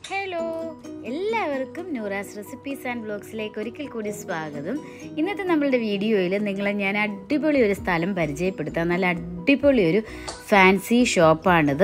Hello, എല്ലാവർക്കും Noora's recipes and വ്ലോഗ്സിലേക്ക് ഒരിക്കൽ കൂടി സ്വാഗതം. ഇന്നത്തെ നമ്മളുടെ വീഡിയോയിൽ നിങ്ങളെ ഞാൻ അടിപൊളി ഒരു സ്ഥലം പരിചയപ്പെടുത്താം. നല്ല അടിപൊളി ഒരു ഫാൻസി ഷോപ്പാണിത്.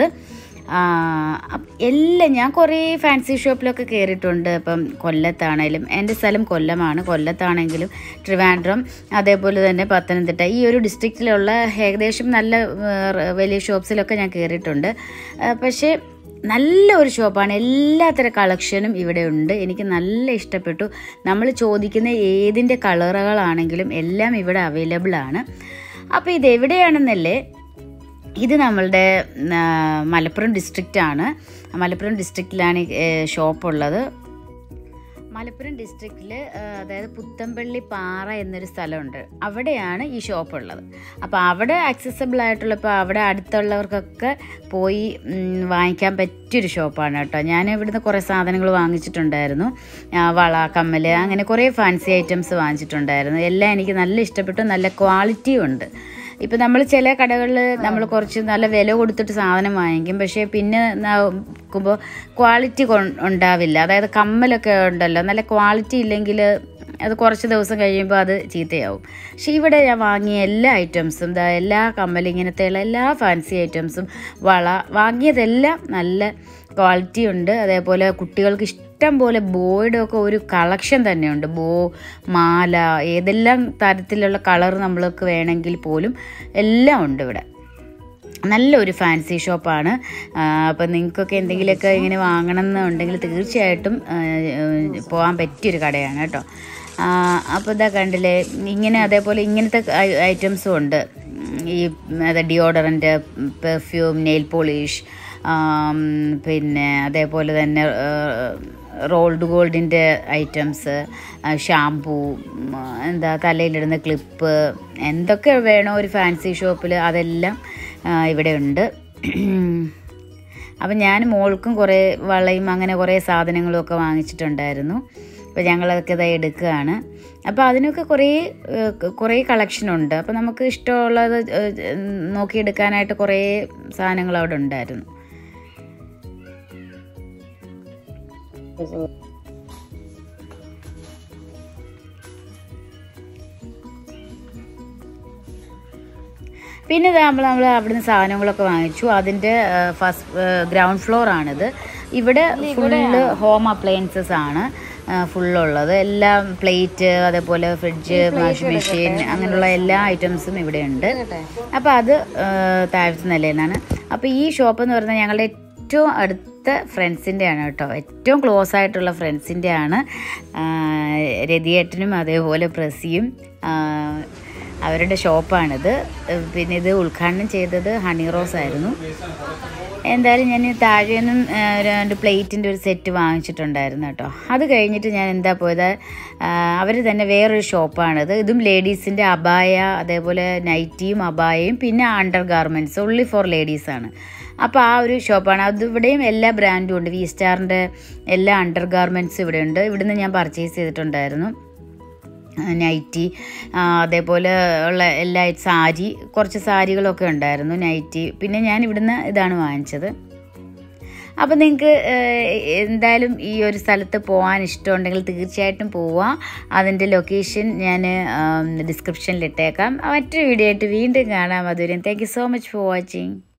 ഞാൻ കുറേ ഫാൻസി ഷോപ്പിലൊക്കെ കയറിയിട്ടുണ്ട്. ഇപ്പം കൊല്ലത്താണേലും, എൻ്റെ സ്ഥലം കൊല്ലമാണ്. കൊല്ലത്താണെങ്കിലും ട്രിവാൻഡ്രം, അതേപോലെ തന്നെ പത്തനംതിട്ട, ഈ ഒരു ഡിസ്ട്രിക്റ്റിലുള്ള ഏകദേശം നല്ല വലിയ ഷോപ്സിലൊക്കെ ഞാൻ കയറിയിട്ടുണ്ട്. പക്ഷേ നല്ല ഒരു ഷോപ്പാണ്. എല്ലാത്തരം കളക്ഷനും ഇവിടെ ഉണ്ട്. എനിക്ക് നല്ല ഇഷ്ടപ്പെട്ടു. നമ്മൾ ചോദിക്കുന്ന ഏതിൻ്റെ കളറുകളാണെങ്കിലും എല്ലാം ഇവിടെ അവൈലബിൾ ആണ്. അപ്പോൾ ഇതെവിടെയാണെന്നല്ലേ, ഇത് നമ്മളുടെ മലപ്പുറം ഡിസ്ട്രിക്റ്റാണ്. മലപ്പുറം ഡിസ്ട്രിക്റ്റിലാണ് ഷോപ്പുള്ളത്. മലപ്പുറം ഡിസ്ട്രിക്റ്റിൽ, അതായത് പുത്തമ്പള്ളി പാറ എന്നൊരു സ്ഥലമുണ്ട്, അവിടെയാണ് ഈ ഷോപ്പുള്ളത്. അപ്പോൾ അവിടെ ആക്സസിബിൾ ആയിട്ടുള്ള, ഇപ്പോൾ അവിടെ അടുത്തുള്ളവർക്കൊക്കെ പോയി വാങ്ങിക്കാൻ പറ്റിയൊരു ഷോപ്പാണ് കേട്ടോ. ഞാൻ ഇവിടുന്ന് കുറേ സാധനങ്ങൾ വാങ്ങിച്ചിട്ടുണ്ടായിരുന്നു. വള, കമ്മൽ, അങ്ങനെ കുറേ ഫാൻസി ഐറ്റംസ് വാങ്ങിച്ചിട്ടുണ്ടായിരുന്നു. എല്ലാം എനിക്ക് നല്ല ഇഷ്ടപ്പെട്ടു. നല്ല ക്വാളിറ്റിയും ഉണ്ട്. ഇപ്പം നമ്മൾ ചില കടകളിൽ നമ്മൾ കുറച്ച് നല്ല വില കൊടുത്തിട്ട് സാധനം വാങ്ങിക്കും, പക്ഷേ പിന്നെ നോക്കുമ്പോൾ ക്വാളിറ്റി ഉണ്ടാവില്ല. അതായത് കമ്മലൊക്കെ ഉണ്ടല്ലോ, നല്ല ക്വാളിറ്റി ഇല്ലെങ്കിൽ അത് കുറച്ച് ദിവസം കഴിയുമ്പോൾ അത് ചീത്തയാവും. പക്ഷേ ഇവിടെ ഞാൻ വാങ്ങിയ എല്ലാ ഐറ്റംസും, എല്ലാ കമ്മൽ, ഇങ്ങനത്തെയുള്ള എല്ലാ ഫാൻസി ഐറ്റംസും, വള, വാങ്ങിയതെല്ലാം നല്ല ക്വാളിറ്റി ഉണ്ട്. അതേപോലെ കുട്ടികൾക്ക് ഇഷ്ടം പോലെ ബോയുടെ ഒക്കെ ഒരു കളക്ഷൻ തന്നെയുണ്ട്. ബോ, മാല, ഏതെല്ലാം തരത്തിലുള്ള കളർ നമ്മൾക്ക് വേണമെങ്കിൽ പോലും എല്ലാം ഉണ്ട് ഇവിടെ. നല്ലൊരു ഫാൻസി ഷോപ്പാണ്. അപ്പം നിങ്ങൾക്കൊക്കെ എന്തെങ്കിലുമൊക്കെ ഇങ്ങനെ വാങ്ങണം എന്നുണ്ടെങ്കിൽ തീർച്ചയായിട്ടും പോകാൻ പറ്റിയൊരു കടയാണ് കേട്ടോ. അപ്പോൾ ഇതാ കണ്ടില്ലേ, ഇങ്ങനെ അതേപോലെ ഇങ്ങനത്തെ ഐറ്റംസും ഉണ്ട്. ഈ ഡിയോഡറൻറ്റ്, പെർഫ്യൂം, നെയിൽ പോളിഷ്, പിന്നെ അതേപോലെ തന്നെ റോൾഡ് ഗോൾഡിൻ്റെ ഐറ്റംസ്, ഷാംപൂ, തലയിലിടുന്ന ക്ലിപ്പ്, എന്തൊക്കെ വേണോ ഒരു ഫാൻസി ഷോപ്പിൽ അതെല്ലാം ഇവിടെ ഉണ്ട്. അപ്പം ഞാൻ മോൾക്കും കുറേ വളയും അങ്ങനെ കുറേ സാധനങ്ങളും ഒക്കെ വാങ്ങിച്ചിട്ടുണ്ടായിരുന്നു. അപ്പോൾ ഞങ്ങളതൊക്കെ ഇതാ എടുക്കുകയാണ്. അപ്പോൾ അതിനൊക്കെ കുറേ കളക്ഷനുണ്ട്. അപ്പോൾ നമുക്ക് ഇഷ്ടമുള്ളത് നോക്കിയെടുക്കാനായിട്ട് കുറേ സാധനങ്ങൾ അവിടെ ഉണ്ടായിരുന്നു. പിന്നെ നമ്മൾ അവിടുന്ന് സാധനങ്ങളൊക്കെ വാങ്ങിച്ചു. അതിൻ്റെ ഗ്രൗണ്ട് ഫ്ലോർ ആണിത്. ഇവിടെ ഫുള്ള് ഹോം അപ്ലയൻസസ് ആണ് ഫുള്ളുള്ളത്. എല്ലാം പ്ലേറ്റ്, അതേപോലെ ഫ്രിഡ്ജ്, വാഷിംഗ് മെഷീൻ, അങ്ങനെയുള്ള എല്ലാ ഐറ്റംസും ഇവിടെ ഉണ്ട്. അപ്പോൾ അത് താഴത്തെ നിലയിലാണ്. അപ്പോൾ ഈ ഷോപ്പ് എന്ന് പറഞ്ഞാൽ ഞങ്ങളുടെ ഏറ്റവും അടുത്ത ഫ്രണ്ട്സിൻ്റെ ആണ് കേട്ടോ. ഏറ്റവും ക്ലോസ് ആയിട്ടുള്ള ഫ്രണ്ട്സിൻ്റെ ആണ്. രതിയേട്ടനും അതേപോലെ പ്രസിയും അവരുടെ ഷോപ്പാണിത്. പിന്നെ ഇത് ഉദ്ഘാടനം ചെയ്തത് ഹണി റോസ് ആയിരുന്നു. എന്തായാലും ഞാൻ താഴെ നിന്നും 2 പ്ലേറ്റിൻ്റെ ഒരു സെറ്റ് വാങ്ങിച്ചിട്ടുണ്ടായിരുന്നു കേട്ടോ. അത് കഴിഞ്ഞിട്ട് ഞാൻ പോയത്, അവർ തന്നെ വേറൊരു ഷോപ്പാണിത്. ഇതും ലേഡീസിൻ്റെ അബായ, അതേപോലെ നൈറ്റിയും അബായയും പിന്നെ അണ്ടർ ഗാർമെൻറ്റ്സ്, ഓൺലി ഫോർ ലേഡീസാണ്. അപ്പോൾ ആ ഒരു ഷോപ്പാണ്. അതിവിടെയും എല്ലാ ബ്രാൻഡും ഉണ്ട്. V-സ്റ്റാറിൻ്റെ എല്ലാ അണ്ടർ ഗാർമെൻറ്റ്സും ഇവിടെ ഉണ്ട്. ഇവിടുന്ന് ഞാൻ പർച്ചേസ് ചെയ്തിട്ടുണ്ടായിരുന്നു. നൈറ്റി, അതേപോലെ ഉള്ള എല്ലാ സാരി, കുറച്ച് സാരികളൊക്കെ ഉണ്ടായിരുന്നു, നൈറ്റി. പിന്നെ ഞാൻ ഇവിടുന്ന് ഇതാണ് വാങ്ങിച്ചത്. അപ്പോൾ നിങ്ങൾക്ക് എന്തായാലും ഈ ഒരു സ്ഥലത്ത് പോകാൻ ഇഷ്ടമുണ്ടെങ്കിൽ തീർച്ചയായിട്ടും പോവാം. അതിൻ്റെ ലൊക്കേഷൻ ഞാൻ ഡിസ്ക്രിപ്ഷനിൽ ഇട്ടേക്കാം. മറ്റൊരു വീഡിയോ ആയിട്ട് വീണ്ടും കാണാം. അതുവരെ thank you so much for watching.